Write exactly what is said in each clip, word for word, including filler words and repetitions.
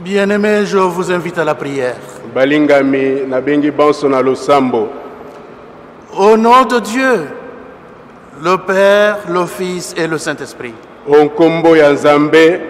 Bien-aimés, je vous invite à la prière. Balingami na bengi banso na losambo. Au nom de Dieu, le Père, le Fils et le Saint-Esprit. Onkombo ya Nzambe,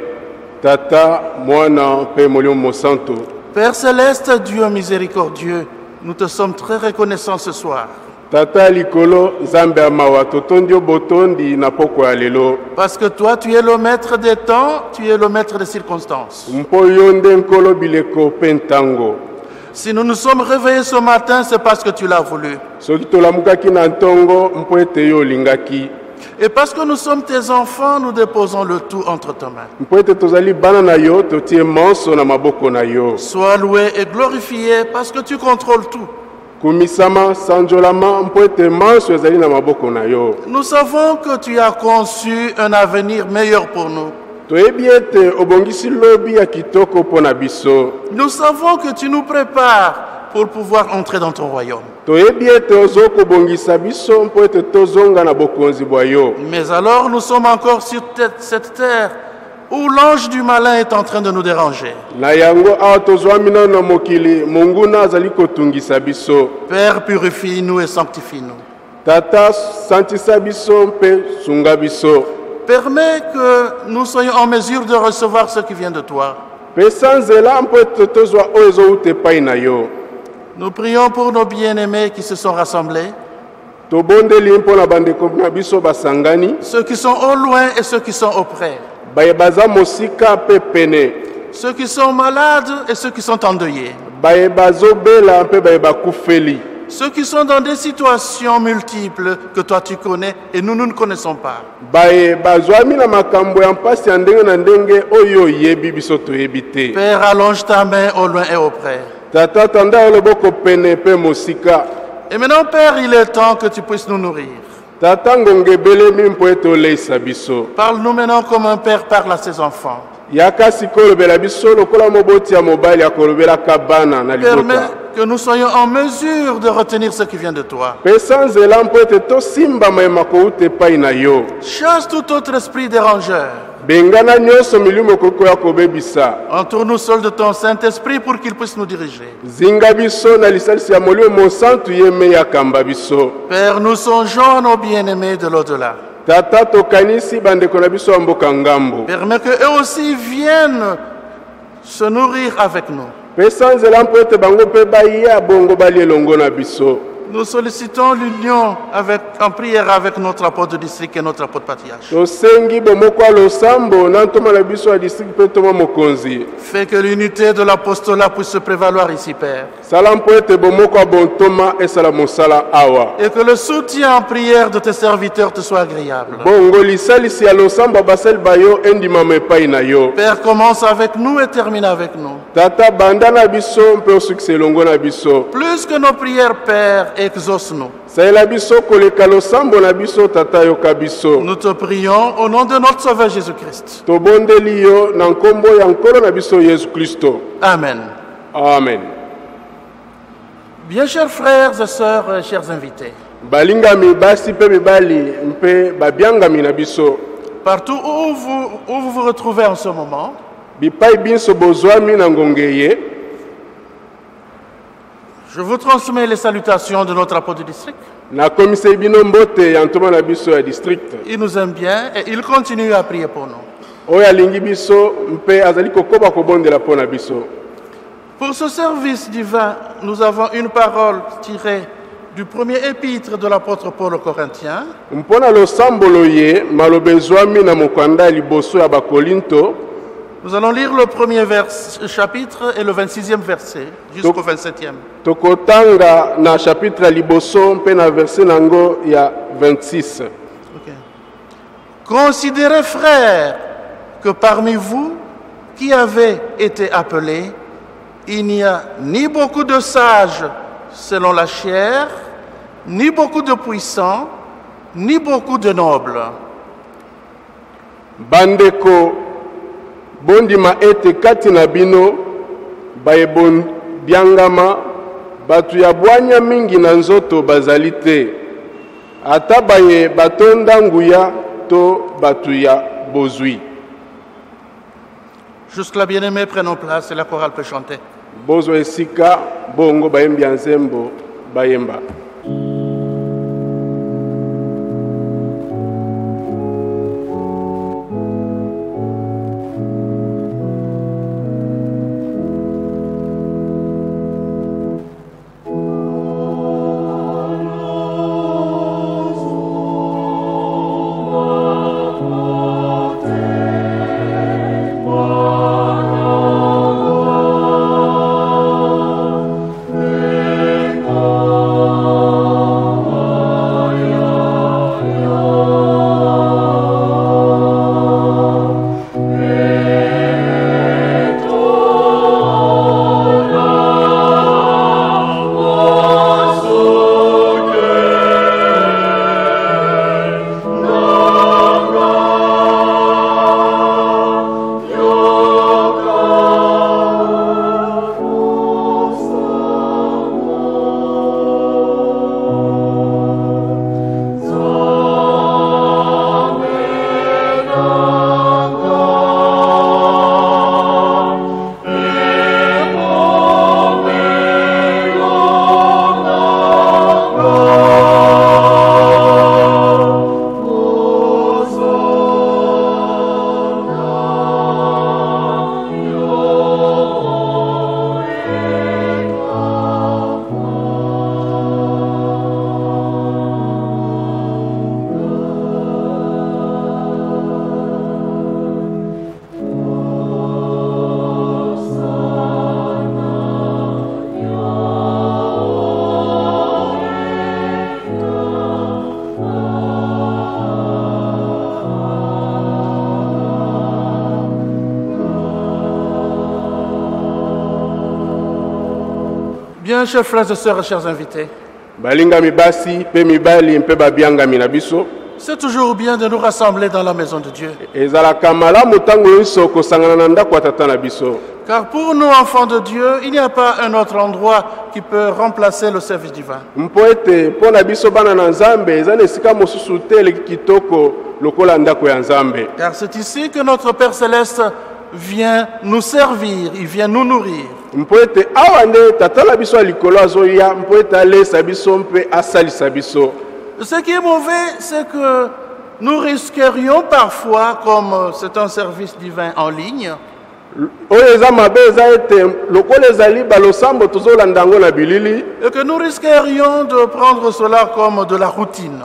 Tata, Mwana, Père Molio Mosanto. Père céleste, Dieu miséricordieux, nous te sommes très reconnaissants ce soir. Tata likolo Nzambe amawa totondio botondi na poko ya lelo. Parce que toi, tu es le maître des temps, tu es le maître des circonstances. Mpo yonde nkolo bileko pentango. Si nous nous sommes réveillés ce matin, c'est parce que tu l'as voulu. Soki tolamukaki na ntongo mpo ete yo lingaki. Et parce que nous sommes tes enfants, nous déposons le tout entre tes mains. Mpo ete tozali bana na yo totie manso na maboko na yo. Sois loué et glorifié parce que tu contrôles tout. Kumisama sanjolama mpo ete manso ezali na maboko na yo. Nous savons que tu as conçu un avenir meilleur pour nous. Toyebi ete obongisi lobi ya kitoko mpo na biso. Nous savons que tu nous prépares pour pouvoir entrer dans ton royaume. Toyebi ete ozokobongisa biso mpo ete tozonga na bokonzi bwa yo. Mais alors nous sommes encore sur cette terre où l'ange du malin est en train de nous déranger. Na yango awa tozwami nano na mokili monguna azali kotungisa biso. Père, purifie-nous et sanctifie-nous. Tata, santisa biso mpe sunga biso. Permets que nous soyons en mesure de recevoir ce qui vient de toi. Pesa nzela mpo ete tozwa oyo ezowuta epai na yo. Nous prions pour nos bien-aimés qui se sont rassemblés, Tobondeli mpo na bandeko na biso basangani. ceux qui sont au loin et ceux qui sont auprès, Baye baza mosika mpe pene. ceux qui sont malades et ceux qui sont endeuillés, Baye bazobela mpe baye bakufeli. ceux qui sont dans des situations multiples que toi tu connais et nous, nous ne connaissons pas. Baye bazwami na makambo ya mpasi ya ndenge na ndenge oyo oyebi biso toyebi te. Père, allonge ta main au loin et auprès. Tata tanda yo loboko pene mpe mosika. Et maintenant, Père, il est temps que tu puisses nous nourrir. Tata ngonga ebelemi mpo ete oleisa biso. Parle-nous maintenant comme un père parle à ses enfants. Yaka sikoyo lobela biso lokola moboti ya mobali akolobelaka bana na Permets libota. que nous soyons en mesure de retenir ce qui vient de toi. Pesa nzela mpo ete tosimba mayema kouta epai na yo. Chasse tout autre esprit dérangeur. Bengana nyonso milimo kokoya kobebisa. Entoure-nous seul de ton Saint-Esprit pour qu'il puisse nous diriger. Zinga biso na lisalisi ya molimo mosantu ye me yakamba biso. Père, nous songeons à nos bien-aimés de l'au-delà. Tata tokanisi bandeko na biso ya mboka ngambo. Permets qu'eux aussi viennent se nourrir avec nous. Pesa nzela mpo ete bango mpe baya bongo bali elongo na biso. Nous sollicitons l'union avec, en prière avec notre apôtre de district et notre apôtre patriarche. Tosengi bomoko ya losambo na ntoma na biso ya district mpe toma mokonzi. Fais que l'unité de l'apostolat puisse se prévaloir ici, Père. Sala mpo ete bomoko ya bontoma esala mosala awa. Et que le soutien en prière de tes serviteurs te soit agréable. Bongo lisalisi ya losambo basali bayo endimama epai na yo. Père, commence avec nous et termine avec nous. Tata banda na biso mpe osukisa elongo na biso. Plus que nos prières, Père, exauce-nous. Saela biso koleka losambo na biso tata yoka biso. Nous te prions au nom de notre Sauveur Jésus-Christ. Tobondeli yo na nkombo ya nkolo na biso Yesu Kristo. Amen. Amen. Bien, chers frères et sœurs, chers invités, Balingami basi pe mibali mpe babiangami na biso. partout où vous, où vous vous retrouvez en ce moment, Bipai binso bozwami na ngongeye. je vous transmets les salutations de notre apôtre du district. Na komise bino mbote ya ntoma na biso ya district. Il nous aime bien et il continue à prier pour nous. Oyo alingi biso mpe azali kokoba kobondela mpo na biso. Pour ce service divin, nous avons une parole tirée du premier épître de l'apôtre Paul aux Corinthiens. Mpona losambolo ye maloba ezwami na mokanda ya liboso ya bakolinto. Nous allons lire le premier vers, chapitre et le vingt-sixième verset jusqu'au vingt-septième. Tokotanga na chapitre ya liboso mpe na verset nango ya vingt-six. Okay. Considérez, frères, que parmi vous qui avez été appelés, il n'y a ni beaucoup de sages selon la chair, ni beaucoup de puissants, ni beaucoup de nobles. Bandeko bondima ete kati na bino baye biangama batu ya bwanya mingi na nzoto bazali te. Ata baye batonda nguya to batu ya bozwi. Jusque-là, bien-aimés, prenons place et la chorale peut chanter. Bozo esika bongo bayembi ya nzembo bayemba. Bien, chers frères et sœurs, chers invités, c'est toujours bien de nous rassembler dans la maison de Dieu. Car pour nous, enfants de Dieu, il n'y a pas un autre endroit qui peut remplacer le service divin. Car c'est ici que notre Père Céleste vient nous servir, il vient nous nourrir. Ce qui est mauvais, c'est que nous risquerions parfois, comme c'est un service divin en ligne, et que nous risquerions de prendre cela comme de la routine.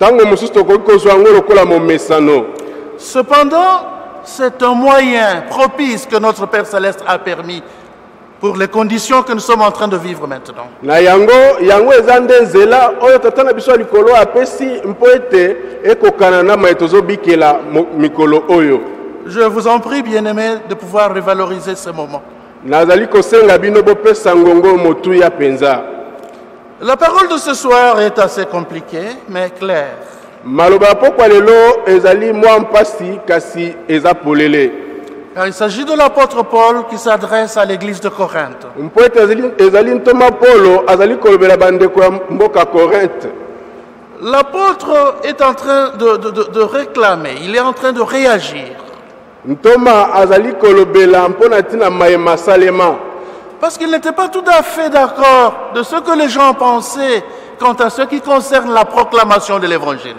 Cependant, c'est un moyen propice que notre Père Céleste a permis pour les conditions que nous sommes en train de vivre maintenant. Je vous en prie, bien-aimés, de pouvoir revaloriser ce moment. La parole de ce soir est assez compliquée, mais claire. Car il s'agit de l'apôtre Paul qui s'adresse à l'église de Corinthe. L'apôtre est en train de, de, de, de réclamer, il est en train de réagir. Parce qu'il n'était pas tout à fait d'accord de ce que les gens pensaient quant à ce qui concerne la proclamation de l'évangile.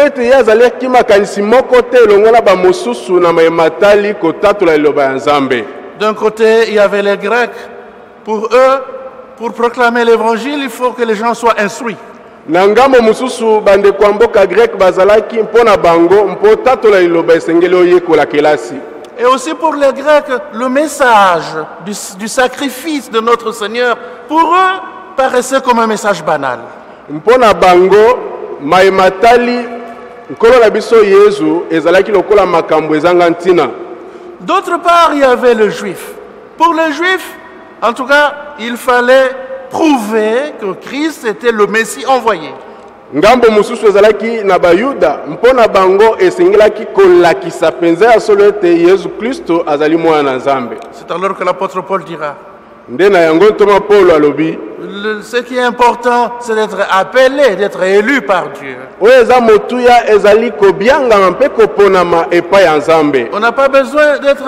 D'un côté, il y avait les Grecs. Pour eux, pour proclamer l'évangile, il faut que les gens soient instruits. Et aussi pour les Grecs, le message du, du sacrifice de notre Seigneur, pour eux, paraissait comme un message banal. Mpona bango maimatali nkolo na biso Yesu ezalaki lokola makambo ezanga ntina. D'autre part, il y avait le juif. Pour les juifs, en tout cas, il fallait prouver que Christ était le Messie envoyé. Ngambo mususu ezalaki na bayuda mpona bango esengelaki kolakisa penza ya solo ete Yesu Kristo azali mwana na Nzambe. C'est alors que l'apôtre Paul dira. Ce qui est important, c'est d'être appelé, d'être élu par Dieu. On n'a pas besoin d'être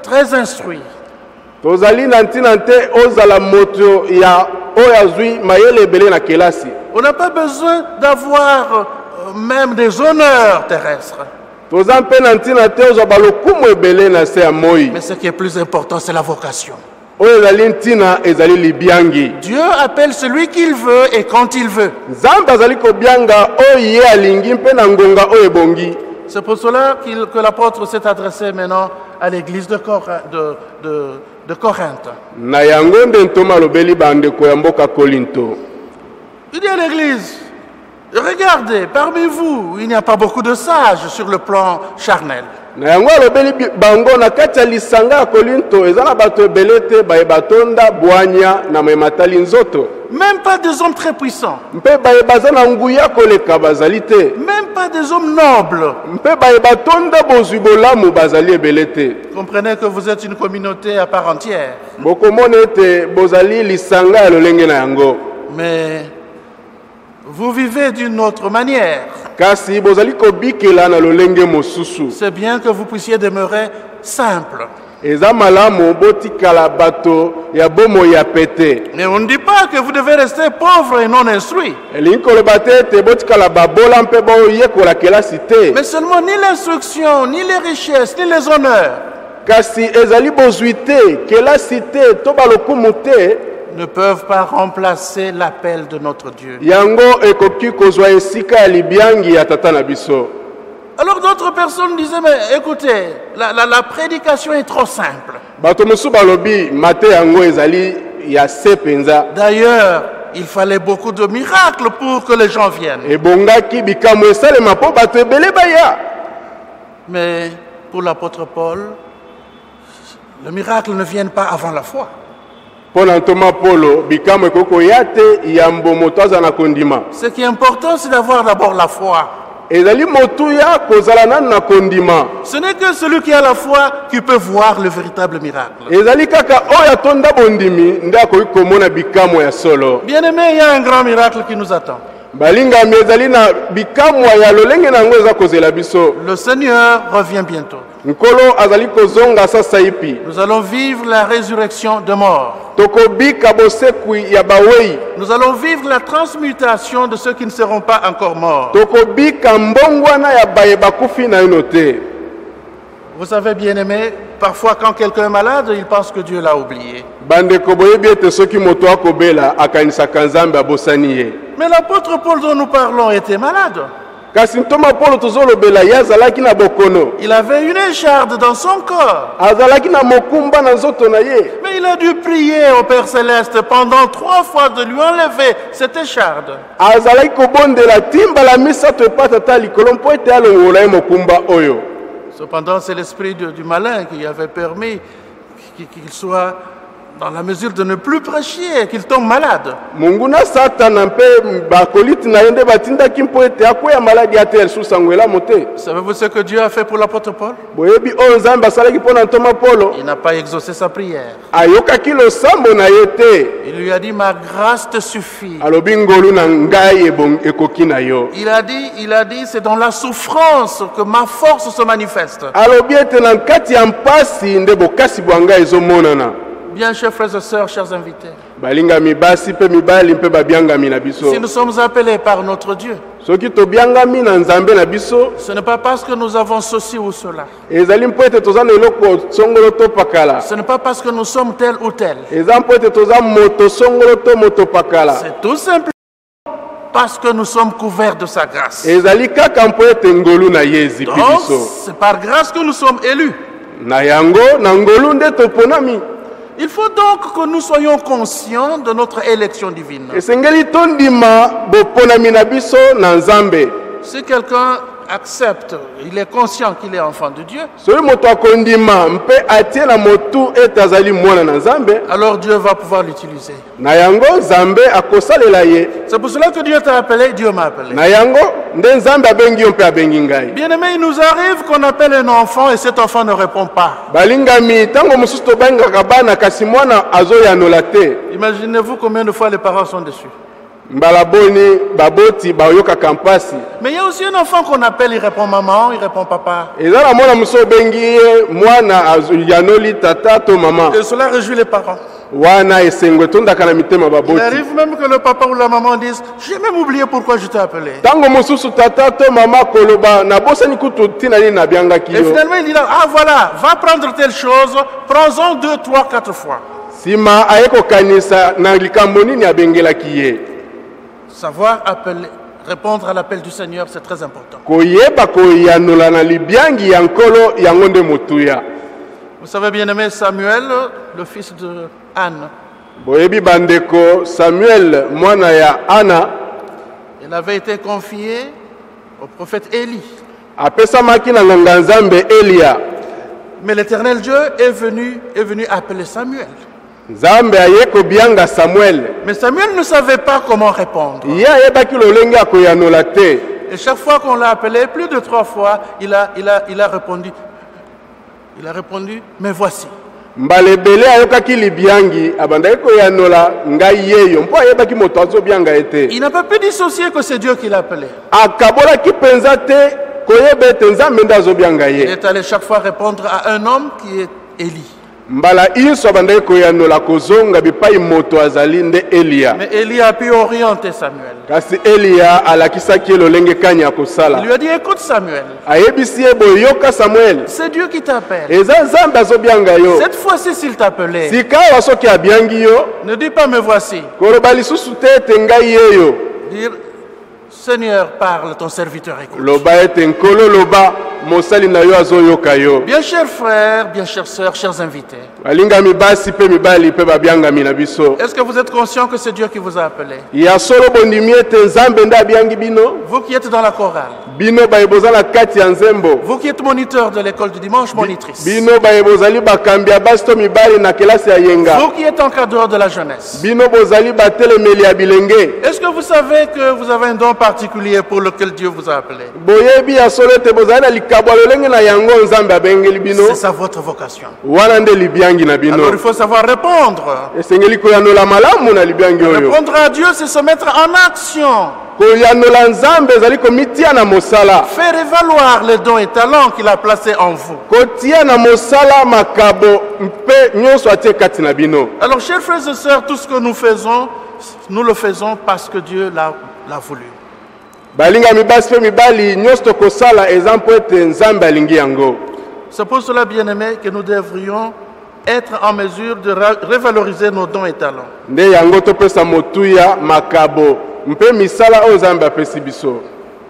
très instruit. tozali na ntina te ozala moto ya oyo azwi mayele ebele na kelasi. On n'a pas besoin d'avoir euh, même des honneurs terrestres. toza mpe na ntina te ozwa balokumu ebele na se ya moi. Mais ce qui est plus important, c'est la vocation. oyo ezali ntina ezali libiangi. Dieu appelle celui qu'il veut et quand il veut. nzambe azali kobianga oyo ye alingi mpe na ngonga oyo ebongi. C'est pour cela qu'il, que l'apôtre s'est adressé maintenant à l'église de, Cor de, de, de Corinthe. na yango nde ntoma alobeli bandeko ya mboka Korinto. Il dit à l'église, regardez, parmi vous, il n'y a pas beaucoup de sages sur le plan charnel. na yango alobeli bango na kati ya lisanga ya Korinto eza na bato ebele te bayebatonda bwanya na mematali nzoto. Même pas des hommes très puissants. mpe bayebaza na nguya koleka bazali te. Même pas des hommes nobles. mpe bayebatonda bozwi bolamu bazali ebele te. Comprenez que vous êtes une communauté à part entière. bokomona ete bozali lisanga ya lolenge na yango. Mais vous vivez d'une autre manière. kasi bozali kobikela na lolenge mosusu. C'est bien que vous puissiez demeurer simple. eza malamu botikala bato ya bomo ya pete. Mais on ne dit pas que vous devez rester pauvre et non instruit. elingi koloba te ete botikala babola mpe boyekola kelasi te. Mais seulement ni l'instruction, ni les richesses, ni les honneurs kasi ezali bozwi te kelasi te to balokumu te ne peuvent pas remplacer l'appel de notre Dieu. yango ekoki kozwa esika ya libiangi ya tata na biso. Alors d'autres personnes disaient, mais écoutez, la, la, la prédication est trop simple. bato mosusu balobi mate yango ezali ya se penza. D'ailleurs, il fallait beaucoup de miracles pour que les gens viennent. ebongaki bikamwa esalema mpo bato ebele baya. Mais pour l'apôtre Paul, le miracle ne vient pas avant la foi. mpo na ntoma polo bikamwa ekoki koya te yambo moto aza na kondima. Ce qui est important, c'est d'avoir d'abord la foi. ezali motuya kozala nanu na kondima. Ce n'est que celui qui a la foi qui peut voir le véritable miracle. ezali kaka oyo atonda bondimi nde akoki komona bikamwa ya solo. Bien-aimé, il y a un grand miracle qui nous attend. balingami ezali na bikamwa ya lolenge na yango eza kozela biso. Le Seigneur revient bientôt. nkolo azali kozonga sasa ipi. Nous allons vivre la résurrection de mort. tokobika bosekwi ya bawei. Nous allons vivre la transmutation de ceux qui ne seront pas encore morts. tokobika mbongwana ya baye bakufi na ino te. Vous savez, bien-aimé, parfois quand quelqu'un est malade, il pense que Dieu l'a oublié. bandeko boyebi ete soki moto akobela akanisaka nzambe abosani ye. Mais l'apôtre Paul dont nous parlons était malade. kasi ntoma polo tozolobela ye azalaki na bokono. Il avait une écharde dans son corps. azalaki na mokumba na nzoto na ye. Mais il a dû prier au Père Céleste pendant trois fois de lui enlever cette écharde. azalaki kobondela timbala misato epa tata likolo mpo ete alongola ye mokumba oyo. Cependant, c'est l'esprit du, du malin qui avait permis qu'il soit dans la mesure de ne plus prêcher, qu'il tombe malade. munguna satana mpe bakoliti na ye nde batindaki mpo ete akwea maladi ate lisusu sango elamu te. Savez-vous ce que Dieu a fait pour l'apôtre Paul? boyebi oyo nzambe asalaki mpo na ntoma polo. Il n'a pas exaucé sa prière. ayokaki losambo na ye te. Il lui a dit, ma grâce te suffit. alobi ngolu na ngai ebong- ekoki na yo. Il a dit, il a dit, c'est dans la souffrance que ma force se manifeste. alobi ete na nkati ya mpasi nde bokasi bwa ngai ezomonana. Bien, chers frères et sœurs, chers invités, balingami basi mpe mibali mpe babiangami na biso. si nous sommes appelés par notre Dieu, soki tobiangami na nzambe na biso. ce n'est pas parce que nous avons ceci ou cela. ezali mpo ete toza na eloko songolo to pakala. Ce n'est pas parce que nous sommes tel ou tel. eza mpo ete toza moto songolo to moto pakala. C'est tout simplement parce que nous sommes couverts de sa grâce. ezali kaka mpo ete ngolu na ye ezipi Donc, biso. c'est par grâce que nous sommes élus. na yango na ngolu nde toponami. Il faut donc que nous soyons conscients de notre élection divine. esengeli tondima boponami na biso na nzambe. Si quelqu'un accepte, il est conscient qu'il est enfant de Dieu, soki moto akondima mpe atie na motu ete azali mwana na nzambe. alors Dieu va pouvoir l'utiliser. na yango nzambe akosalela ye. C'est pour cela que Dieu t'a appelé, Dieu m'a appelé. na yango nde nzambe abengi yo mpe abengi ngai. Bien-aimé, il nous arrive qu'on appelle un enfant et cet enfant ne répond pas. balingami ntango mosusu tobengaka bana kasi mwana azoyanola te. Imaginez-vous combien de fois les parents sont déçus. Mbalaboni baboti bayoka kampasi. Mais il y a aussi un enfant qu'on appelle, il répond maman, il répond papa. Et là, mwana muso bengi mwana yanoli tata to maman. Et cela réjouit les parents. Wana esengwe tondaka na mitema Il baboti. arrive même que le papa ou la maman disent, j'ai même oublié pourquoi je t'ai appelé. Tango mususu tata to mama koloba na bosani kutu tina ni na bianga kiyo. Et finalement il dit là, ah voilà, va prendre telle chose, prends-en deux, trois, quatre fois. Sima ayeko kanisa na likambo nini abengela kiye. Savoir appeler, répondre à l'appel du Seigneur, c'est très important. Koyeba koyanola na libiangi yankolo yangonde motuya. Vous savez bien aimé Samuel, le fils de Anne. Boyebi bandeko Samuel mwana ya Anna. Il avait été confié au prophète Élie. Apesa makina nganga nzambe Elia. Mais l'Éternel Dieu est venu, est venu appeler Samuel. Nzambe ayeko bianga Samuel. Mais Samuel ne savait pas comment répondre. Ya yebaki lolenge akoyanola te. Et chaque fois qu'on l'a appelé, plus de trois fois, il a, il a, il a répondu. Il a répondu, mais voici. Mbalebele ayokaki libiangi abandaki koyanola ngai yeyo mpo ayebaki moto azobianga ete. Il n'a pas pu dissocier que c'est Dieu qui l'a appelé. Akabolaki penza te koyeba ete nzambe nde azobianga Il ye. est allé chaque fois répondre à un homme qui est Élie. Mbala iso abandaki koyanola kozonga bipai moto azali nde Elia. Mais Élie a pu orienter Samuel. Kasi Elia alakisaki lolenge kanya Il kosala. lui a dit, écoute Samuel, Ayebisi ye boyoka Samuel. c'est Dieu qui t'appelle. Eza nzambe azobianga yo. Cette fois-ci, s'il t'appelait, Sika wa soki abiangi yo. ne dis pas, me voici. Koloba lisusu te ete ngai yeyo. Dire, Seigneur, parle, ton serviteur écoute. Loba ete nkolo loba mosali na yo azoyoka yo. Bien chers frères, bien chères sœurs, chers invités, Balingami basi pe mibali pe babiangami na biso. est-ce que vous êtes conscient que c'est Dieu qui vous a appelé? Ya solo bondimi ete nzambe nde abiangi bino. Vous qui êtes dans la chorale, Bino bayeboza na kati ya nzembo. vous qui êtes moniteur de l'école du dimanche, monitrice, Bino bayebozali bakambi ya basi to mibali na kelasi ya yenga. vous qui êtes encadreur de la jeunesse, Bino bozali batelemeli ya bilenge. est-ce que vous savez que vous avez un don particulier pour lequel Dieu vous a appelé? Boyebi ya solo ete bozali na likabwa lolenge na yango nzambe abengeli bino. C'est ça votre vocation. Wana nde libiangi na bino. Alors il faut savoir répondre. Esengeli koyanola malamu na libiangi oyo. Répondre à Dieu, c'est se mettre en action. Koyanola nzambe ezali komitia na mosala. Faire évaluer les dons et talents qu'il a placés en vous. Kotia na mosala makabo mpe nyonso atie kati na bino. Alors, chers frères et sœurs, tout ce que nous faisons, nous le faisons parce que Dieu l'a l'a voulu. Balinga mibasi pe mibali nyonso tokosala eza mpo ete nzambe alingi yango. C'est pour cela, bien-aimés, que nous devrions être en mesure de revaloriser nos dons et talents. Nde yango topesa motuya makabo mpe misala oyo nzambe apesi biso.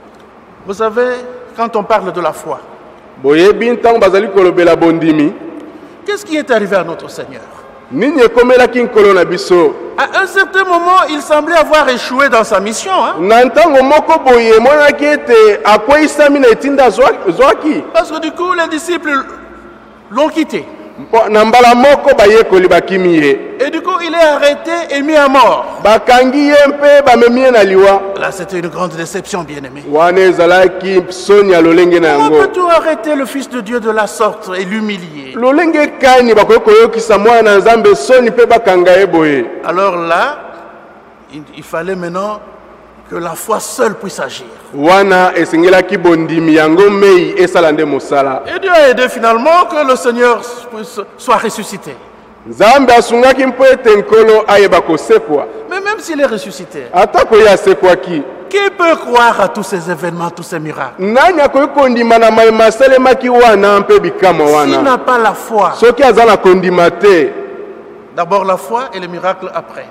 Vous savez, quand on parle de la foi, Boyebi ntango bazali kolobela bondimi. qu'est-ce qui est arrivé à notre Seigneur? Nini ekomelaki nkolo na biso. À un certain moment, il semblait avoir échoué dans sa mission. Hein? Na ntango moko boye emonaki ete akweyisami na etinda zwaki. Parce que du coup, les disciples l'ont quitté. Na mbala moko bayekoli bakimi ye. Et du coup, il est arrêté et mis à mort. Bakangi ye mpe bamemi ye na liwa. Là, c'était une grande déception, bien-aimé. Wana ezalaki soni ya lolenge na Comment yango. peux-tu arrêter le Fils de Dieu de la sorte et l'humilier? Lolenge kani bakoki koyokisa mwana na nzambe soni mpe bakanga ye boye. Alors là, il, il fallait maintenant que la foi seule puisse agir. Wana esengelaki bondimi yango mei esala nde mosala. Et Dieu a aidé finalement que le Seigneur puisse, soit ressuscité. Nzambe asungaki mpo ete nkolo ayeba kosekwa. Mais même s'il est ressuscité, Atako ye asekwaki. qui peut croire à tous ces événements, tous ces miracles? Nani akoki kondima na mayema asalemaki wana mpe bikama S'il wana. n'a pas la foi, Soki aza na kondima te. d'abord la foi et les miracles après.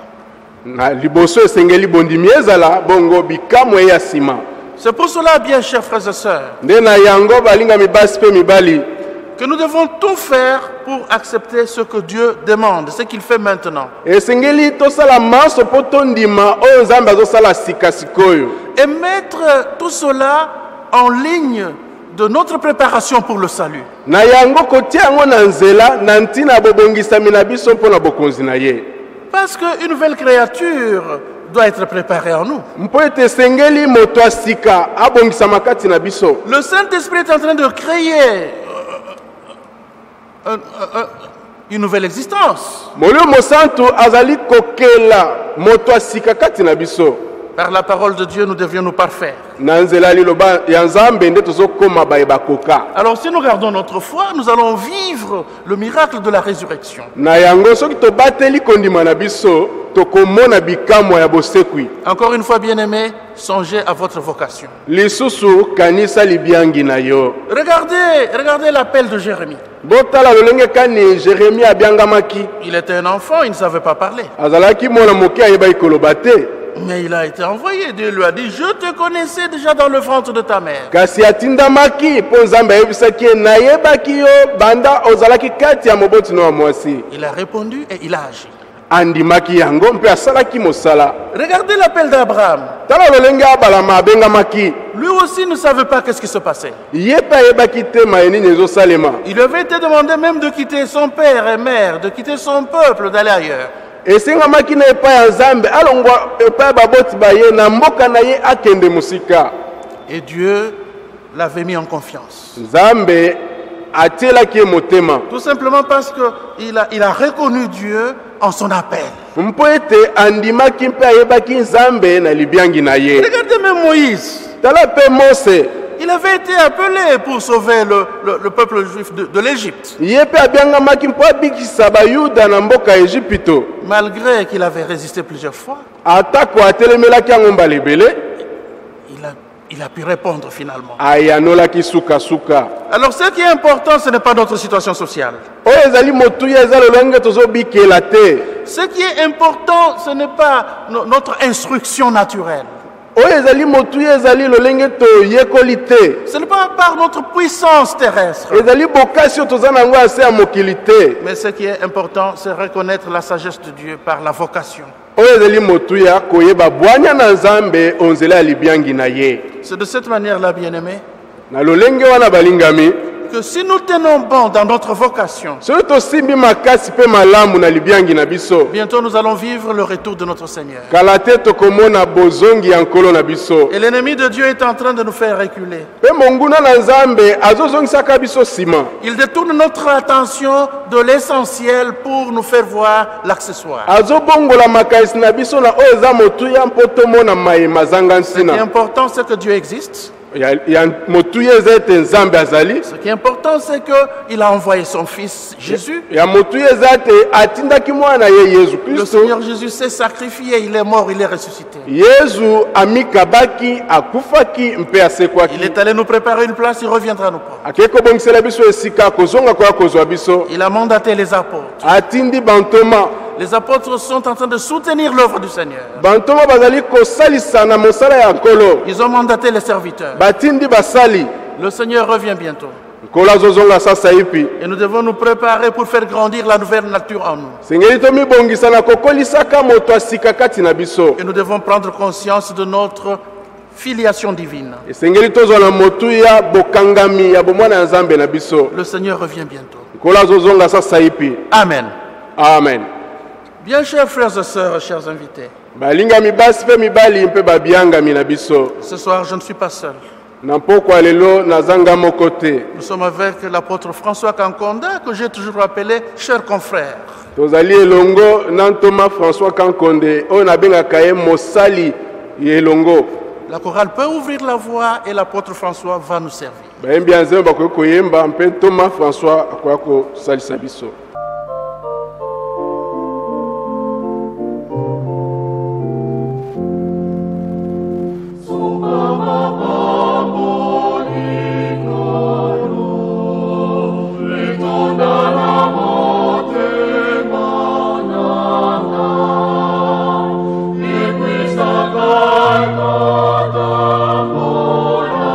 Na liboso esengeli bondimi ezala bongo bikamo ya sima. C'est pour cela, bien chers frères et sœurs, Nde na yango balinga mibasi pe mibali. que nous devons tout faire pour accepter ce que Dieu demande, ce qu'il fait maintenant. Esengeli tosala maso po tondima oyo nzambe azosala sika sikoyo. Et mettre tout cela en ligne de notre préparation pour le salut. Na yango kotia yango na nzela na ntina bobongisami na biso mpo na bokonzi na ye. Parce qu'une nouvelle créature doit être préparée en nous. Mpo ete esengeli moto asika abongisama kati na biso. Le Saint-Esprit est en train de créer un- un- un- une nouvelle existence. Molimo Santo azali kokela moto asika kati na biso. Par la parole de Dieu, nous devions nous parfaire. Na nzela liloba ya Nzambe nde tozokoma bayeba koka. Alors si nous gardons notre foi, nous allons vivre le miracle de la résurrection. Na yango soki tobateli kondima na biso tokomona bikamwa ya bosekwi. Encore une fois, bien-aimés, songez à votre vocation. Lisusu kanisa libiangi na yo. Regardez, regardez l'appel de Jérémie. Botala lolenge kani Jérémie abiangamaki. Il était un enfant, il ne savait pas parler. Azalaki mona moke ayeba ikoloba te. Mais il a été envoyé. Dieu lui a dit, je te connaissais déjà dans le ventre de ta mère. Kasi atindamaki po Nzambe ayebisaki nayebaki yo banda ozalaki kati ya moboti no mwasi. Il a répondu et il a agi. Andimaki yango mpe asalaki mosala. Regardez l'appel d'Abraham. Tala lolenge abalama abengamaki. Lui aussi ne savait pas qu'est-ce qui se passait. Ye pe ayebaki te mayeni ezosalema. Il lui avait été demandé même de quitter son père et mère, de quitter son peuple, d'aller ailleurs. Esengamaki na epai ya Nzambe alongwa epai ya baboti baye na mboka na ye akende musika. Et Dieu l'avait mis en confiance. Nzambe atielaki ye motema. Tout simplement parce qu'il a, il a reconnu Dieu en son appel. Mpo ete andimaki mpe ayebaki Nzambe na libiangi na ye. Regardez même Moïse. Tala pe Mose. Il avait été appelé pour sauver le, le, le peuple juif de, de l'Égypte. Ye pe abiangamaki mpo abikisa bayuda na mboka ya Ejipito. Malgré qu'il avait résisté plusieurs fois, Atako atelemelaki yango mbala ebele. il a, il a pu répondre finalement. Ayanolaki suka-suka. Alors ce qui est important, ce n'est pas notre situation sociale. Oyo ezali motuya eza lolenge tozobikela te. Ce qui est important, ce n'est pas no, notre instruction naturelle. Oyo ezali motuya ezali lolenge toyekoli te. Ce n'est pas par notre puissance terrestre. Ezali bokasi oyo toza nango ase ya mokili te. Mais ce qui est important, c'est reconnaître la sagesse de Dieu par la vocation. Oyo ezali motuya koyeba bwanya na Nzambe onzela ya libiangi na ye. C'est de cette manière-là, bien-aimés, Na lolenge wana balingami. que si nous tenons bon dans notre vocation, Soki tosimbi makasi pe malamu na libiangi na biso. bientôt nous allons vivre le retour de notre Seigneur. Kala te tokomona bozongi ya nkolo na biso. Et l'ennemi de Dieu est en train de nous faire reculer. Pe monguna na Nzambe azozongisaka biso sima. Il détourne notre attention de l'essentiel pour nous faire voir l'accessoire. Azobongola makasi na biso na oyo eza motuya mpo tomona mayema zanga Ce qui est nsina. important, c'est que Dieu existe. Ya, ya motuya eza ete Nzambe azali. Ce qui est important, c'est qu'il a envoyé son Fils Jésus. Ya motuya eza ete atindaki mwana ye Yesu Le Kristo. Seigneur Jésus s'est sacrifié, il est mort, il est ressuscité. Yesu amikabaki akufaki mpe Il asekwaki. est allé nous préparer une place, il reviendra nous prendre. Akei kobongisela biso esika kozonga koya kozwa biso. Il a mandaté les apôtres. Atindi bantoma. Les apôtres sont en train de soutenir l'œuvre du Seigneur. Bantoma bazali kosalisa na mosala ya nkolo. Ils ont mandaté les serviteurs. Batindi basali. Le Seigneur revient bientôt. Nkolo azozonga sasa ipi. Et nous devons nous préparer pour faire grandir la nouvelle nature en nous. Sengeli tomibongisa na kokolisaka moto asika kati na biso. Et nous devons prendre conscience de notre filiation divine. Esengeli tozwa na motuya bokangami ya bomwana ya Nzambe na biso. Le Seigneur revient bientôt. Nkolo azozonga sasa ipi. Amen. Amen. Bien, chers frères et sœurs, chers invités, Balingami basi pe mibali mpe babiangami na biso. ce soir, je ne suis pas seul. Na pokwa lelo nazanga moko te. Nous sommes avec l'apôtre François Kankonda, que j'ai toujours appelé cher confrère. Tozali elongo na Thomas François Kankonde oyo nabengaka ye mosali ye elongo. La chorale peut ouvrir la voie et l'apôtre François va nous servir. Bayembi ya Nzambe bakoki koyemba mpe Thomas François akoya kosalisa biso.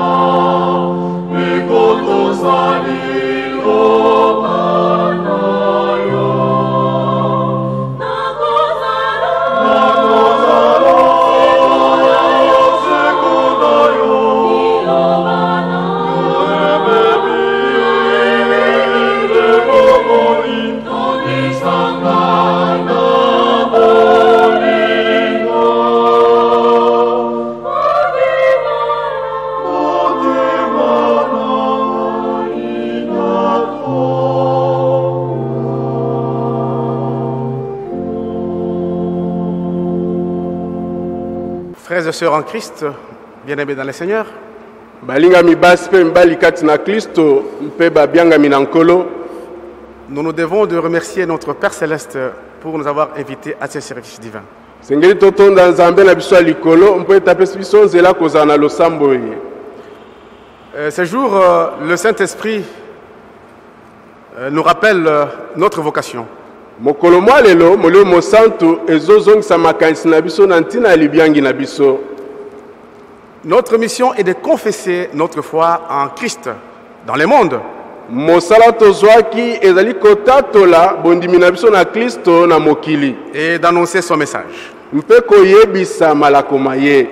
Salil, O Pana. Frères et sœurs en Christ, bien-aimés dans le Seigneur, balingami basi mpe mibali kati na Kristo mpe babiangami na nkolo, nous nous devons de remercier notre Père Céleste pour nous avoir invités à ce service divin. sengeli totonda nzambe na biso ya likolo mpo ete apesi biso nzela kozala na losambo ye. Euh, Ce jour, euh, le Saint-Esprit euh, nous rappelle euh, notre vocation. mokolo mwa lelo molimo mosantu ezozongisa makanisi na biso na ntina ya libiangi na biso. Notre mission est de confesser notre foi en Christ dans le monde mosala tozwaki ezali kotatola bondimi na biso na Kristo na mokili et d'annoncer son message. mpe koyebisa malakoma ye.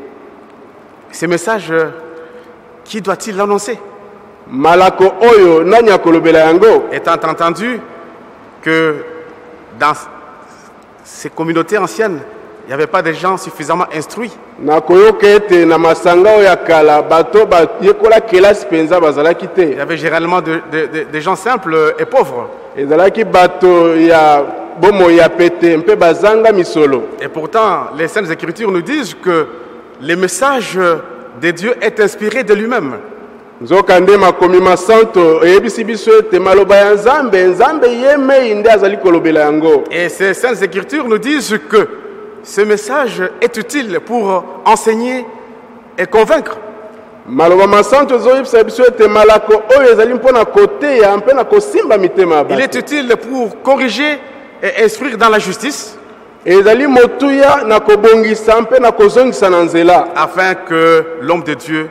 Ce message, euh, qui doit-il l'annoncer? malako oyo nani akolobela yango? Étant entendu que dans ces communautés anciennes, il n'y avait pas de gens suffisamment instruits. nakoyoka ete na masanga oyo ya kala bato bayekola kelasi mpenza bazalaki Il y te. avait généralement de- de- de- des gens simples et pauvres. ezalaki bato ya bomoi ya pete mpe bazanga misolo. Et pourtant, les Saintes Écritures nous disent que le message de Dieu est inspiré de lui-même. nzoka nde makomi masanto eyebisi biso ete maloba ya nzambe nzambe ye mei nde azali kolobela yango. Et ces Saintes Écritures nous disent que ce message est utile pour enseigner et convaincre. maloba masanto ezoyebisa biso ete malako oyo ezali mpo na koteya mpe na kosimba mitema ya Il est bato. utile pour corriger et instruire dans la justice, ezali motuya na kobongisa mpe na kozongisa na nzela, afin que l'homme de Dieu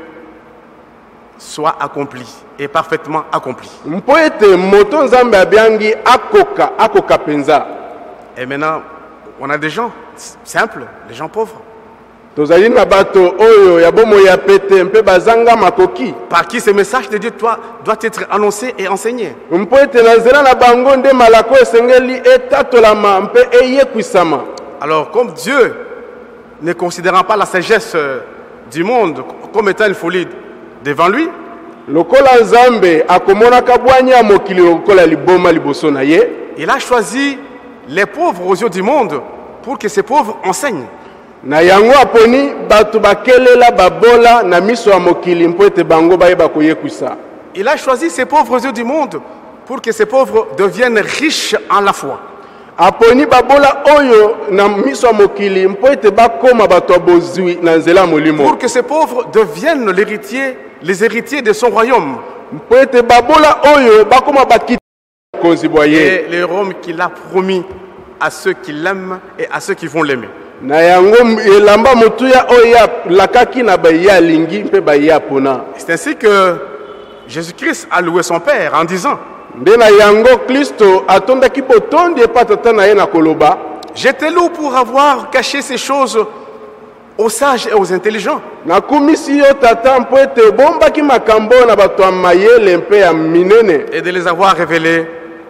soit accompli et parfaitement accompli. mpo ete moto nzambe abiangi akoka akoka mpenza. Et maintenant, on a des gens simples, des gens pauvres, tozali na bato oyo ya bomoi ya pete mpe bazanga makoki, par qui ce message de Dieu doit, doit être annoncé et enseigné. mpo ete na nzela na bango nde malako esengeli etatolama mpe eyekwisama. Alors, comme Dieu, ne considérant pas la sagesse euh, du monde comme étant une folie devant lui, lokola nzambe akomonaka bwanya ya mokili lokola liboma liboso na ye, il a choisi les pauvres aux yeux du monde pour que ces pauvres enseignent. na yango aponi bato bakelela babola na miso ya mokili mpo ete bango bayeba koyekwisa. Il a choisi ces pauvres aux yeux du monde pour que ces pauvres deviennent riches en la foi. aponi babola oyo na miso ya mokili mpo ete bakoma bato ya bozwi na nzela ya molimo, Pour que ces pauvres deviennent l'héritier, les héritiers de son royaume. mpo ete babola oyo bakoma bakiti konzi bwa ye, Et le royaume qu'il a promis à ceux qui l'aiment et à ceux qui vont l'aimer. na yango elamba motuya oyo alakaki na baye alingi mpe baye apona. C'est ainsi que Jésus-Christ a loué son Père en disant: nde na yango Kristo atondaki botondi epa tata na ye na koloba: je te loue pour avoir caché ces choses aux sages et aux intelligents, nakumisi yo tata mpo ete ebombaki makambo na bato ya mayele mpe ya minene, et de les avoir révélés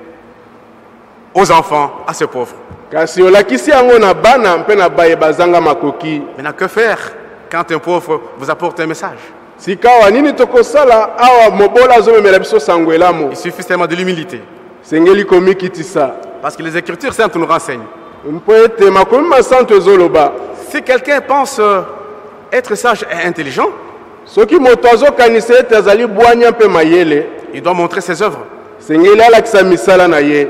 aux enfants, à ces pauvres. kasi olakisi yango na bana mpe na baye bazanga makoki. Maintenant, que faire quand un pauvre vous apporte un message? sika awa nini tokosala awa mobola azomemela biso sango elamo? Il suffit seulement de l'humilité. sengeli komikitisa Parce que les Écritures saintes nous renseignent. mpo ete makomi masanto ezoloba: Si quelqu'un pense euh, être sage et intelligent, soki moto azokanisa ete azali bwanya mpe mayele, il doit montrer ses œuvres sengeli alakisa misala na ye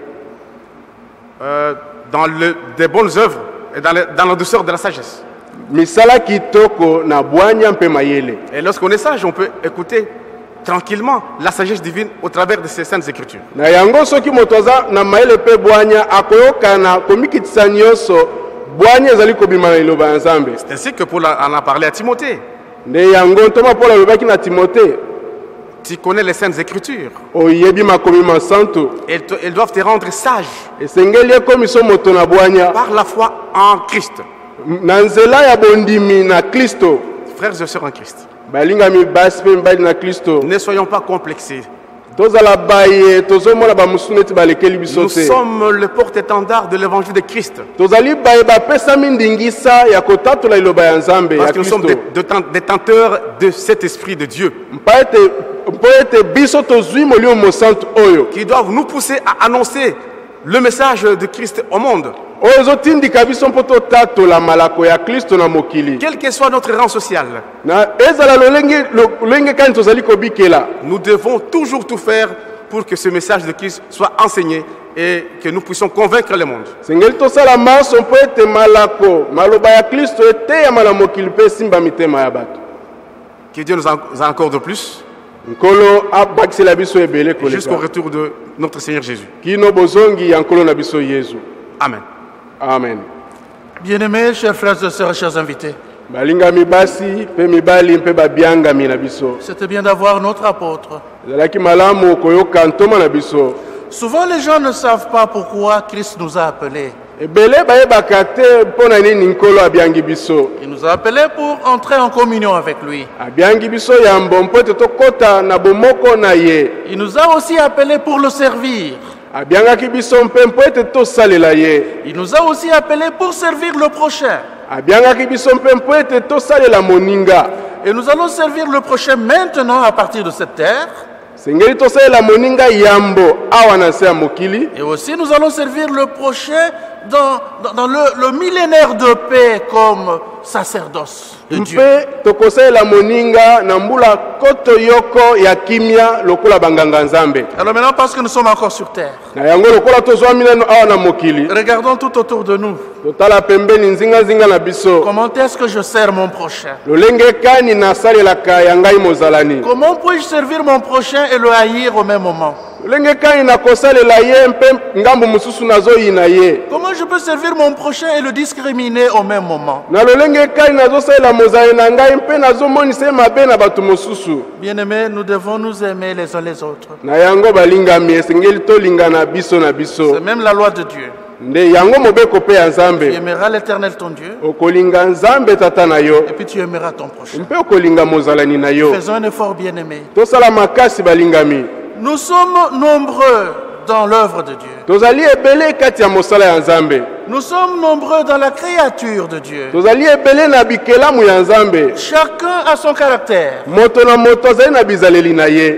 euh, dans le, des bonnes œuvres et dans, le- dans la douceur de la sagesse. misala kitoko na bwanya mpe mayele. Et lorsqu'on est sage, on peut écouter tranquillement la sagesse divine au travers de ces saintes Écritures. na yango soki moto aza na mayele mpe bwanya akoyoka na komikitisa nyonso bwanya ezali kobima na liloba ya nzambe. C'est ainsi que Paul en a parlé à Timothée. nde yango ntoma Paul alobaki na Timote: Tu connais les saintes Écritures. oyebi makomi masanto, Elles, te- elles doivent te rendre sage esengeli ekomiso moto na bwanya par la foi en Christ. na nzela ya bondimi na Kristo. Frères et sœurs en Christ, balingami basi mpe mibali na Kristo, ne soyons pas complexés. tozala baye tozomona bamosusu neti balekeli biso Nous te. sommes le porte-étendard de l'évangile de Christ. tozali baye bapesami ndingisa ya kotatola liloba ya nzambe ya Parce que nous sommes Kristo, des- de- détenteurs de cet esprit de Dieu mpa ete mpo ete biso tozwi molimo mosantu oyo qui doivent nous pousser à annoncer le message de Christ au monde. oyo ezotindika biso mpo totatola malako ya Kristo na mokili. Quel que soit notre rang social, Na ezala lolenge lolenge kani tozali kobikela. nous devons toujours tout faire pour que ce message de Christ soit enseigné et que nous puissions convaincre le monde. Sengeli tosala maso mpo ete malako maloba ya Kristo eteyama na mokili mpe esimba mitema ya bato. Que Dieu nous en accorde plus Nkolo abakisela biso ebele jusqu'au koleka. retour de notre Seigneur Jésus. Kino bozongi ya nkolo na biso Yesu. Amen. Amen. Bien-aimés, chers frères et sœurs, chers invités, Balingami basi pe mibali mpe babiangami na biso. c'était bien d'avoir notre apôtre. Ezalaki malamu koyoka ntoma na biso. Souvent, les gens ne savent pas pourquoi Christ nous a appelés. Ebele bayebaka te mpona nini nkolo abiangi biso. Il nous a appelés pour entrer en communion avec lui. Abiangi biso yambo mpo ete tokɔta na bomoko na ye. Il nous a aussi appelés pour le servir. Abiangaki biso mpe mpo ete tosalela ye. Il nous a aussi appelés pour servir le prochain. Abiangaki biso mpe mpo ete tosalela moninga. Et nous allons servir le prochain maintenant à partir de cette terre. Sengeli tosalela moninga yambo awa na se ya mokili. Et aussi nous allons servir le prochain dans, dans, dans le, le millénaire de paix comme sacerdoce de Dieu. Mpe tokosalela moninga na mbula koto yoko ya kimia lokola banganga nzambe. Alors maintenant, parce que nous sommes encore sur terre, Na yango lokola tozwami nano awa na mokili. regardons tout autour de nous. Totala pembeni nzinga-zinga na biso. Comment est-ce que je sers mon prochain? Lolenge kani nasalelaka ya ngai mozalani. Comment puis-je servir mon prochain et le haïr au même moment? Lolenge kani nakosalela ye mpe ngambo mosusu nazoyina ye. Comment je peux servir mon prochain et le discriminer au même moment? Na lolenge kani nazosalela mozali na ngai mpe nazomonisa ye mabe na bato mosusu. Bien-aimés, nous devons nous aimer les uns les autres. Na yango balingami esengeli tolingana biso na biso. C'est même la loi de Dieu. Nde yango mobeko mpe ya Tu nzambe. aimeras l'Éternel ton Dieu Okolinga nzambe tata na yo et puis tu aimeras ton prochain. mpe okolinga mozalani na yo. Faisons un effort, bien-aimés. Tosala makasi balingami. Nous sommes nombreux dans l'œuvre de Dieu. Tozali ebele kati ya mosala ya nzambe. Nous sommes nombreux dans la créature de Dieu. Tozali ebele na bikelamu ya nzambe. Chacun a son caractère. Moto na moto azali na bizaleli na ye.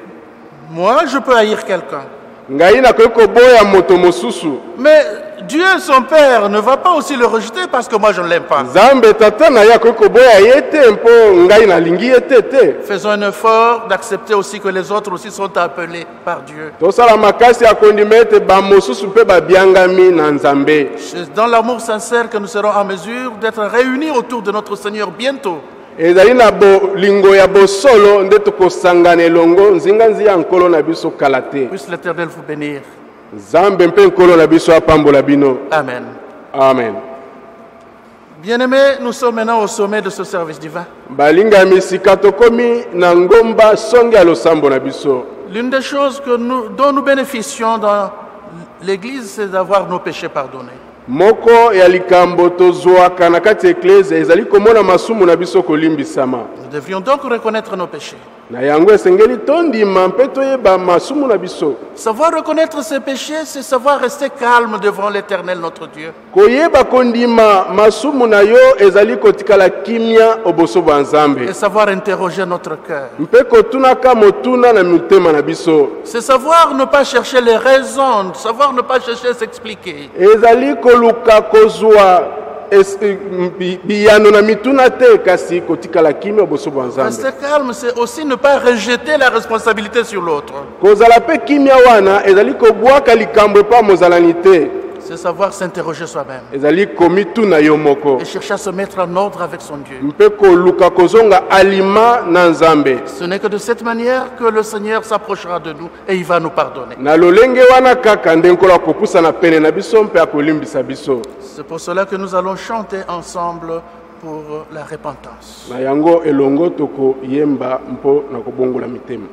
Moi, je peux haïr quelqu'un. Ngai nakoki koboya moto mosusu. Mais Dieu, son Père, ne va pas aussi le rejeter parce que moi, je ne l'aime pas. Nzambe tata na ye akoki koboya ye te mpo ngai nalingi ye te te. Faisons un effort d'accepter aussi que les autres aussi sont appelés par Dieu. Tosala makasi ya kondima ete bamosusu mpe babiangami na nzambe. C'est dans l'amour sincère que nous serons en mesure d'être réunis autour de notre Seigneur bientôt. Ezali na bolingo ya bosolo nde tokosangana elongo nzinganzi ya nkolo na biso kala te. Puisse l'Éternel vous bénir. Nzambe mpe nkolo na biso apambola bino. Amen. Amen. Bien-aimés, nous sommes maintenant au sommet de ce service divin. Balingami sika tokomi na ngomba songe ya losambo na biso. L'une des choses que nous, dont nous bénéficions dans l'Église, c'est d'avoir nos péchés pardonnés. Moko ya likambo tozwaka na kati ya eklezia ezali komona masumu na biso kolimbisama. Nous devrions donc reconnaître nos péchés. Na yango esengeli tondima mpe toyeba masumu na biso. Savoir reconnaître ses péchés, c'est savoir rester calme devant l'Éternel notre Dieu. Koyeba kondima masumu na yo ezali kotikala kimia oboso bwa Nzambe. Et savoir interroger notre cœur. Mpe kotunaka motuna na mitema na biso. C'est savoir ne pas chercher les raisons, savoir ne pas chercher à s'expliquer. Ezali koluka kozwa biyano na mituna te kasi kotikala kimia oboso bwa Nzambe. Rester calme, c'est aussi ne pas rejeter la responsabilité sur l'autre. Kozala pe kimia wana ezali kobwaka likambo pa mozalani te. C'est savoir s'interroger soi-même Ezali komituna yo moko. et chercher à se mettre en ordre avec son Dieu. Mpe koluka kozonga alima na Nzambe. Ce n'est que de cette manière que le Seigneur s'approchera de nous et il va nous pardonner. Na lolenge wana kaka nde nkola kopusa na pene na biso mpe akolimbisa biso. C'est pour cela que nous allons chanter ensemble pour la repentance. Na yango elongo toko yemba mpo na kobongola mitema.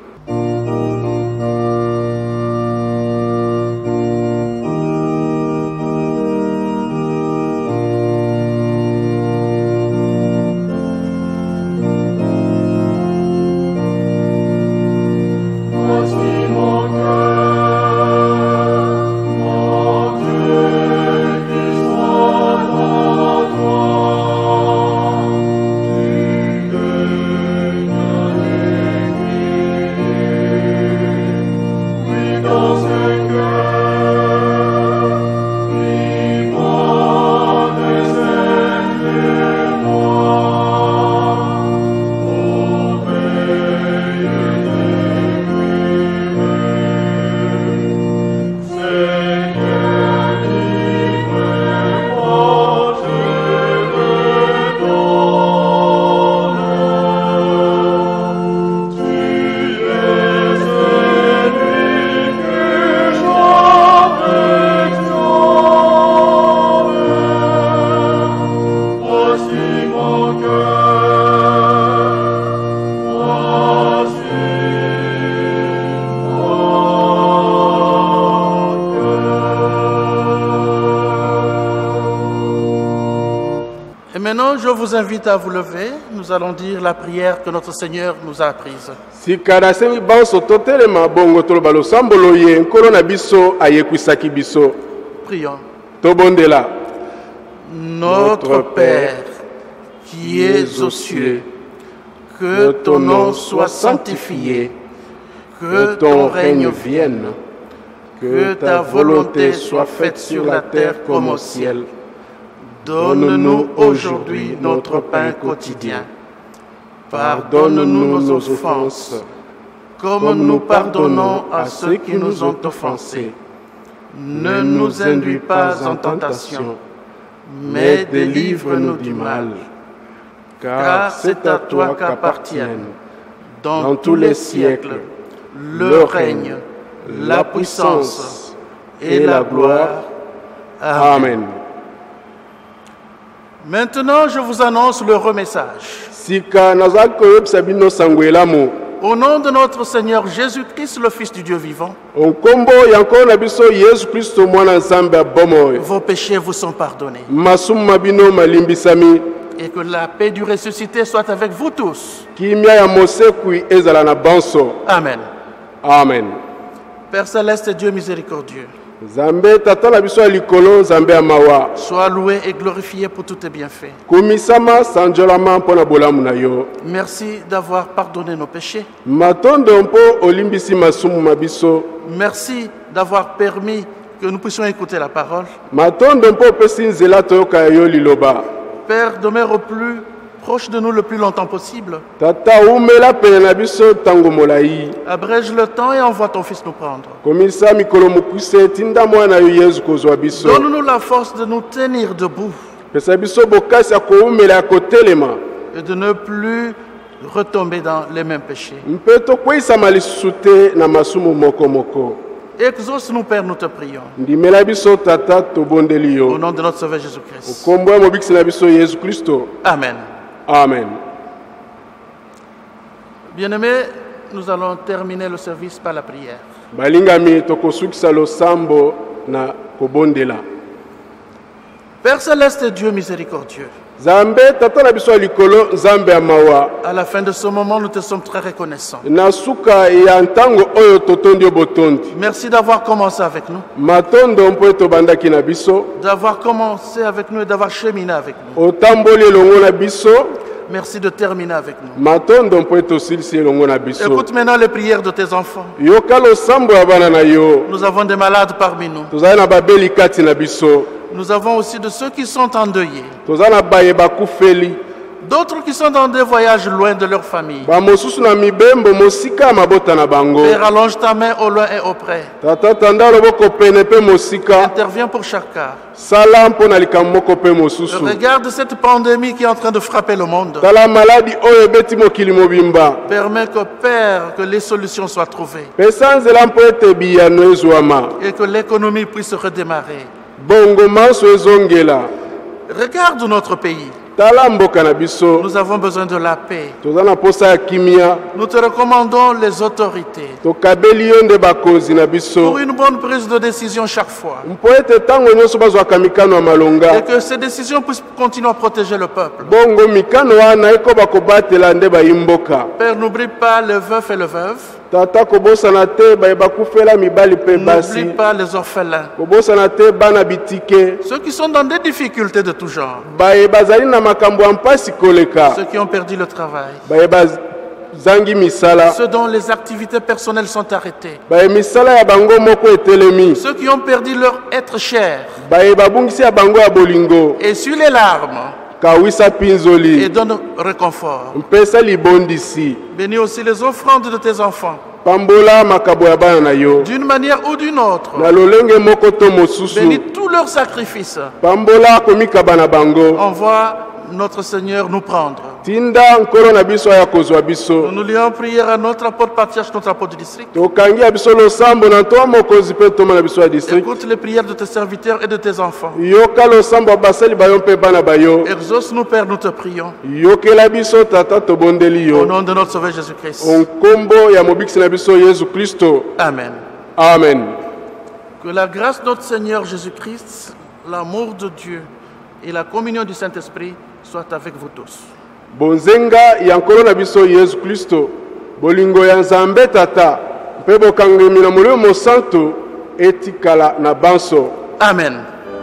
Tu vous invite à vous lever. Nous allons dire la prière que notre Seigneur nous a apprise. sika nasengi banso totelema bongo toloba losambolo ye nkolo na biso ayekwisaki biso. Prions. Tobondela. Notre Père, qui es aux cieux, que ton nom soit sanctifié, que ton règne vienne, que ta volonté soit faite sur la terre comme au ciel. Donne-nous aujourd'hui notre pain quotidien. Pardonne-nous nos offenses, comme nous pardonnons à ceux qui nous ont offensés. Ne nous induis pas en tentation, mais délivre-nous du mal. Car c'est à toi qu'appartiennent, dans tous les siècles, le règne, la puissance et la gloire. Amen. Maintenant, je vous annonce le remessage. Sika nazali koyebisa bino sango elamu. Au nom de notre Seigneur Jésus-Christ, le Fils du Dieu vivant, Onkombo ya nkolo na biso Yesu Kristo mwana nzambe abomoyo. vos péchés vous sont pardonnés. Masumu mabino malimbisami. Et que la paix du ressuscité soit avec vous tous. Kimia ya mosekwi ezala na banso. Amen. Amen. Père céleste et Dieu miséricordieux, Zambe tata na biso ya likolo Zambe ya mawa. sois loué et glorifié pour tous tes bienfaits. Kumisama sanjolama mpona bolamu na yo. Merci d'avoir pardonné nos péchés. Matondo mpo olimbisi masumu mabiso. Merci d'avoir permis que nous puissions écouter la parole. Matondo mpo opesi nzela toyoka yo liloba. Père, demeure au plus proche de nous le plus longtemps possible. Tata umela pene na biso tango molai. Abrège le temps et envoie ton Fils nous prendre. Komisa mikolo mokuse tinda mwana yo Yesu kozwa biso. Donne-nous la force de nous tenir debout Pesa biso bokasi ya koumela ya kotelema. et de ne plus retomber dans les mêmes péchés. Mpe tokweyisama lisusu te na masumu moko moko. Exauce-nous, Père, nous te prions. Ndimela biso tata tobondeli Au yo. nom de notre Sauveur Jésus-Christ. Kombo ya mobikisi na biso Yesu Kristo. Amen. Amen. Bien-aimés, nous allons terminer le service par la prière. Balingami tokosukisa losambo na kobondela. Père céleste et Dieu miséricordieux, Zambe tata na biso ya likolo Nzambe ya mawa. à la fin de ce moment, nous te sommes très reconnaissants. Na suka ya ntango oyo totondi botondi. Merci d'avoir commencé avec nous, Matondo mpo tobandaki na biso. d'avoir commencé avec nous et d'avoir cheminé avec nous. Otamboli elongo na biso. Merci de terminer avec nous. Matondo mpo tosilisi elongo na biso. Écoute maintenant les prières de tes enfants. Yoka losambo ya bana na yo. Nous avons des malades parmi nous. Tozali na babeli kati na biso. Nous avons aussi de ceux qui sont endeuillés. Tozali na baye bakufeli. D'autres qui sont dans des voyages loin de leur famille. Bamosusu na mibembo mosika ya mabota na bango. Père, allonge ta main au loin et au près. Tata tanda loboko pene pe mosika. Interviens pour chaque cas. Sala mpo na likambo moko pe mosusu. Regarde cette pandémie qui est en train de frapper le monde. Tala maladi oyo ebeti mokili mobimba. Permets que, Père, que les solutions soient trouvées Pesa nzela mpo ete biyano ezwama. et que l'économie puisse redémarrer. Bongo manso ezongela. Regarde notre pays. Tala mboka na biso. Nous avons besoin de la paix. Toza na posa ya kimia. Nous te recommandons les autorités Tokabeli yo nde bakonzi na biso. pour une bonne prise de décision chaque fois. Mpo ete ntango nyonso bazwaka mikano ya malonga. Et que ces décisions puissent continuer à protéger le peuple. Bongo mikano wana ekoba kobatela nde bayimboka. Père, n'oublie pas le veuf et le veuve. Tata kobosana te baye bakufela mibali pe basi. N'oublie pas les orphelins. Kobosana te bana bitike. Ceux qui sont dans des difficultés de tout genre. Baye bazali na makambo ya mpasi koleka. Ceux qui ont perdu le travail. Baye bazangi misala. Ceux dont les activités personnelles sont arrêtées. Baye misala ya bango moko etelemi. Ceux qui ont perdu leur être cher. Baye babungisi ya bango ya bolingo. Essuie les larmes Kawisa et pinzoli. donne réconfort. Mpesa libondisi. Bénis aussi les offrandes de tes enfants. Pambola makabo ya bana na yo. D'une manière ou d'une autre. Na lolenge moko to mosusu. Bénis tous leurs sacrifices. Pambola komikaba na bango. Envoie notre Seigneur nous prendre. Tinda nkolo na biso ya kozwa Nous biso. nous lions en prière à notre apôtre patriarche, notre apôtre du district. Tokangi ya biso losambo na to mokonzi pe toma na biso ya district. Écoute les prières de tes serviteurs et de tes enfants. Yoka losambo basali bayo mpe bana bayo. Exauce-nous, Père, nous te prions. Yokela biso tata tobondeli Au yo. nom de notre Sauveur Jésus-Christ. Onkombo ya mobikisi na biso Yesu Kristo. Amen. Amen. Que la grâce de notre Seigneur Jésus-Christ, l'amour de Dieu et la communion du Saint-Esprit soit avec vous tous. Bonzenga ya nkolo na biso Yesu Kristo, bolingo ya Nzambe Tata, mpe bokangemi na Molimo Santo etikala na banso. Amen.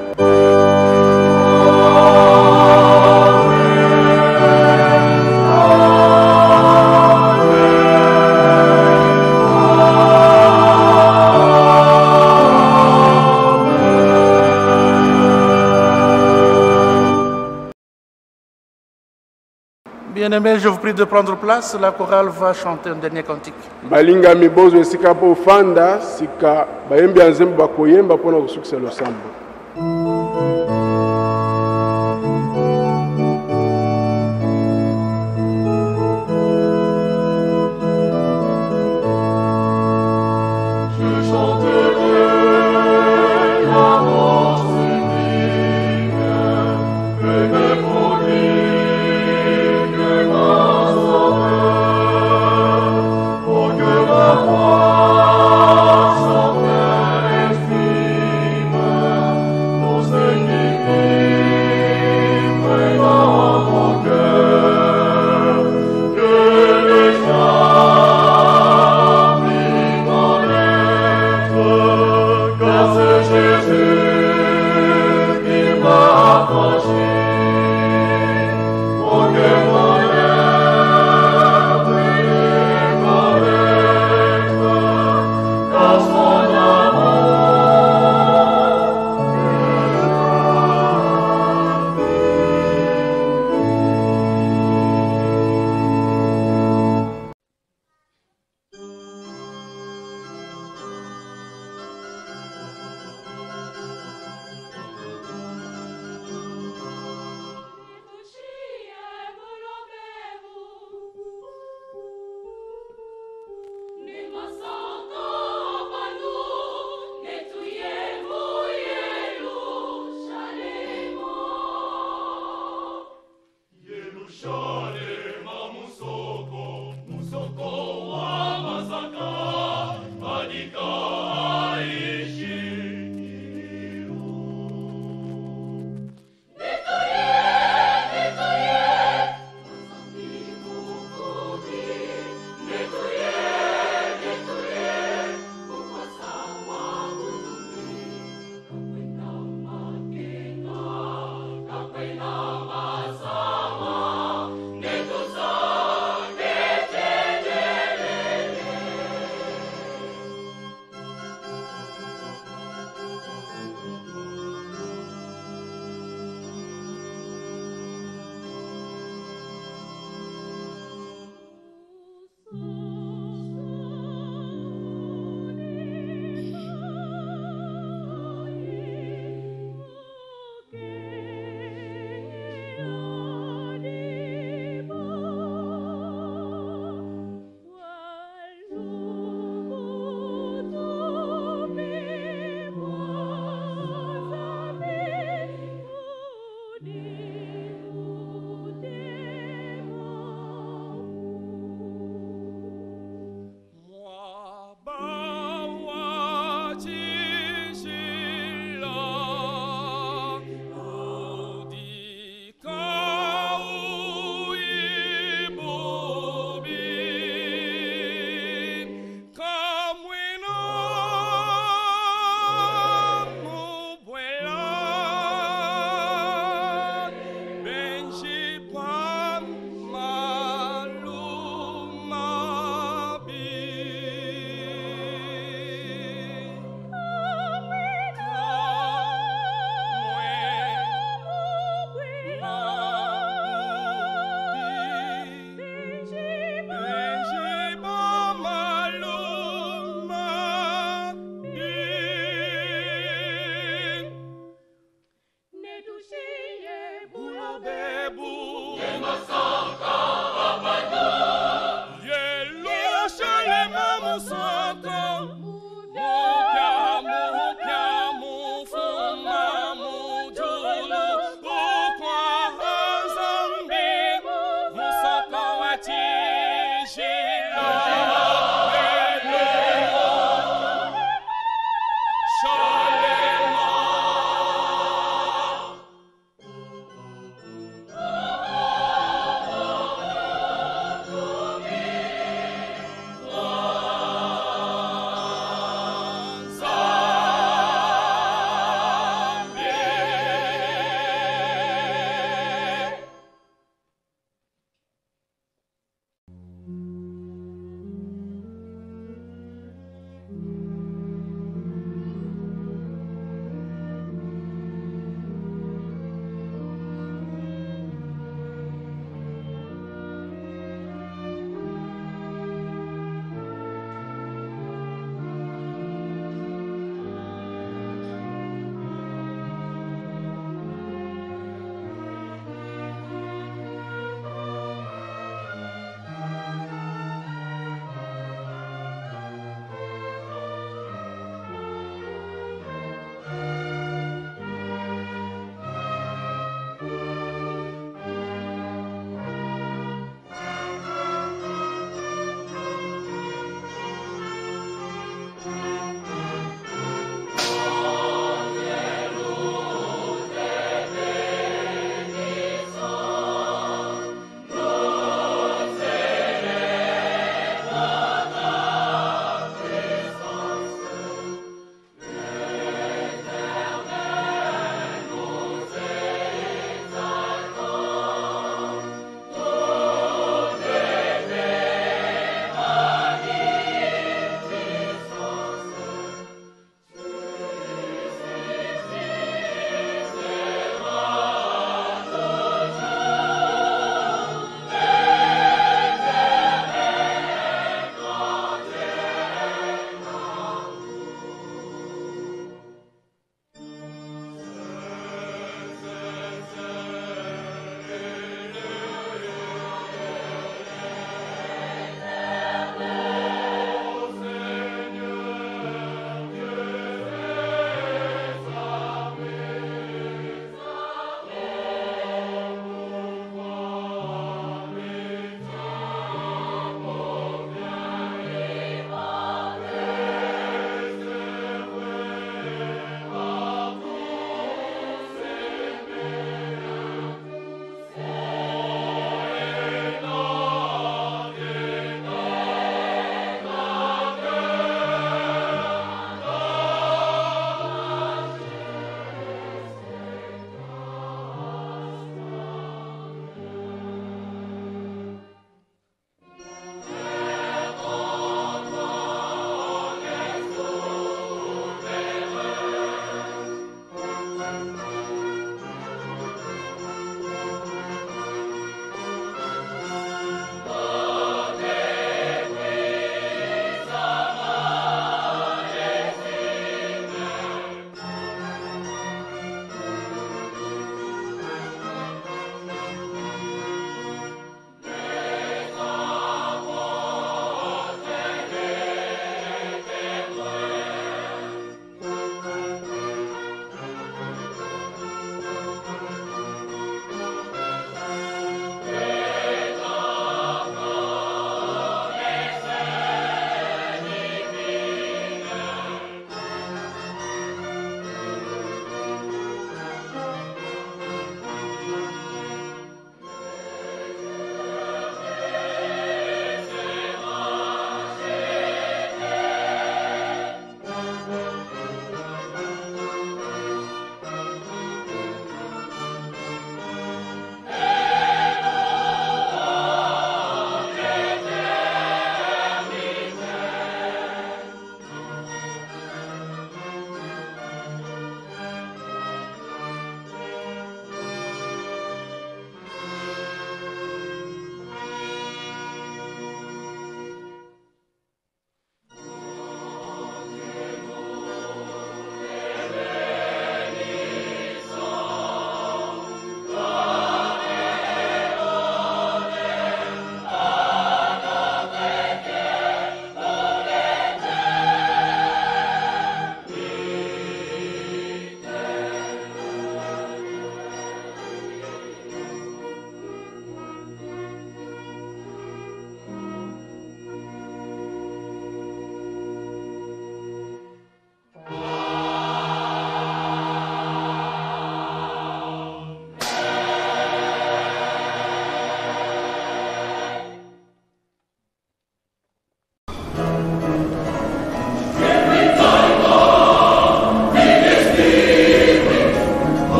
Bien-aimés, je vous prie de prendre place. La chorale va chanter un dernier cantique. Balinga mibozo esika po fanda sika bayembi ya nzembo bakoyemba pona kusukisa losambo. Yellow, shall I, Mama,